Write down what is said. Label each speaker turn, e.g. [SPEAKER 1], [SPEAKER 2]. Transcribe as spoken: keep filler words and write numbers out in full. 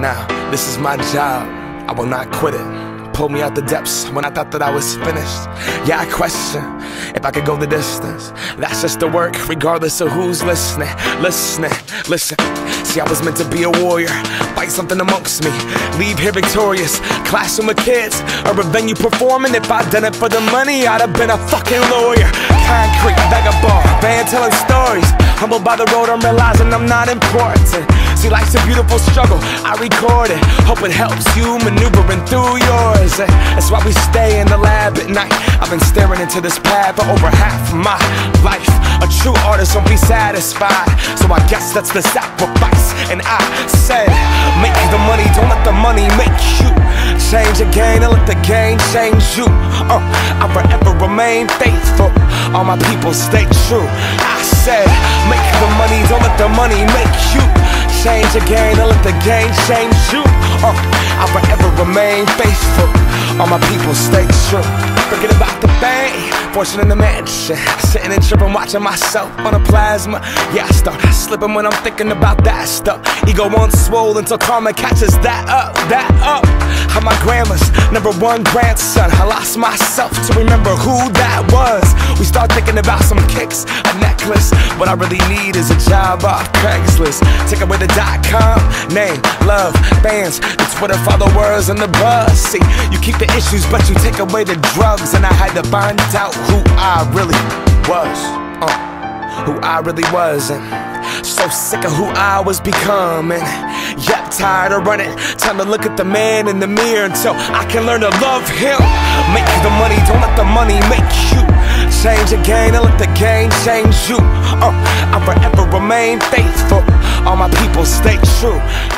[SPEAKER 1] Now, this is my job, I will not quit it. Pulled me out the depths when I thought that I was finished. Yeah, I question if I could go the distance. That's just the work, regardless of who's listening. Listening, listen. See, I was meant to be a warrior, fight something amongst me, leave here victorious. Clashing with kids, or a venue performing. If I'd done it for the money, I'd have been a fucking lawyer. Concrete, vagabond, band telling stories. Humbled by the road, I'm realizing I'm not important. See, life's a beautiful struggle, I record it. Hope it helps you maneuvering through yours. That's why we stay in the lab at night. I've been staring into this pad for over half my life. A true artist won't be satisfied, so I guess that's the sacrifice. And I said, make the money, don't let the money make you. Change the game, and let the game change you. uh, I forever remain faithful, all my people stay true. I said, make the money, don't let the money make you. Change the game, and let the game change you. uh, I forever remain faithful, all my people stay true. Forget about the bank, fortune in the mansion, sitting and tripping, watching myself on a plasma. Yeah, I start slipping when I'm thinking about that stuff. Ego won't swole until karma catches that up, that up. I'm my grandma's number one grandson. I lost myself to remember who that was. We start thinking about some kicks, a necklace. What I really need is a job off Craigslist. Take away the dot com, name, love, fans, the Twitter followers, and the buzz. See, you keep the issues, but you take away the drugs. And I had to find out who I really was, uh, who I really was. And so sick of who I was becoming. Yep, tired of running. Time to look at the man in the mirror until I can learn to love him. Make the money, don't let the money make you. Change the game, and let the game change you. uh, I forever remain faithful, all my people stay true.